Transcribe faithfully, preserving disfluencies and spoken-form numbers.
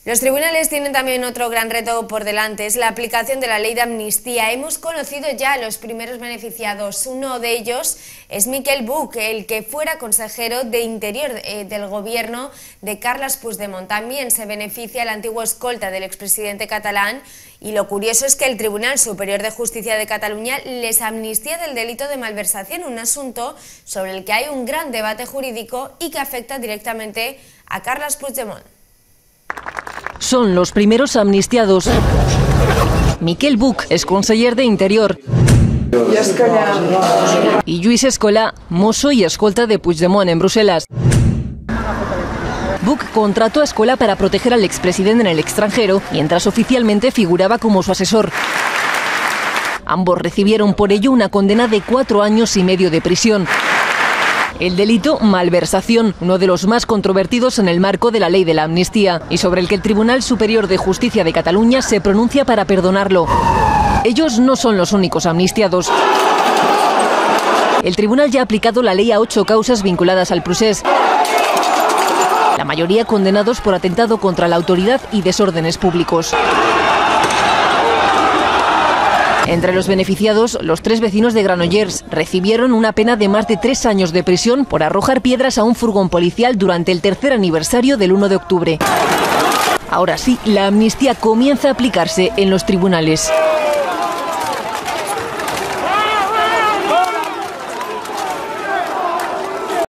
Los tribunales tienen también otro gran reto por delante, es la aplicación de la ley de amnistía. Hemos conocido ya a los primeros beneficiados. Uno de ellos es Miquel Buch, el que fuera consejero de Interior eh, del gobierno de Carles Puigdemont. También se beneficia el antiguo escolta del expresidente catalán. Y lo curioso es que el Tribunal Superior de Justicia de Cataluña les amnistía del delito de malversación, un asunto sobre el que hay un gran debate jurídico y que afecta directamente a Carles Puigdemont. Son los primeros amnistiados. Miquel Buch es conseller de Interior. Y Lluís Escolà, mozo y escolta de Puigdemont en Bruselas. Buch contrató a Escolà para proteger al expresidente en el extranjero, mientras oficialmente figuraba como su asesor. Ambos recibieron por ello una condena de cuatro años y medio de prisión. El delito malversación, uno de los más controvertidos en el marco de la ley de la amnistía, y sobre el que el Tribunal Superior de Justicia de Cataluña se pronuncia para perdonarlo. Ellos no son los únicos amnistiados. El tribunal ya ha aplicado la ley a ocho causas vinculadas al procés, la mayoría condenados por atentado contra la autoridad y desórdenes públicos. Entre los beneficiados, los tres vecinos de Granollers recibieron una pena de más de tres años de prisión por arrojar piedras a un furgón policial durante el tercer aniversario del uno de octubre. Ahora sí, la amnistía comienza a aplicarse en los tribunales.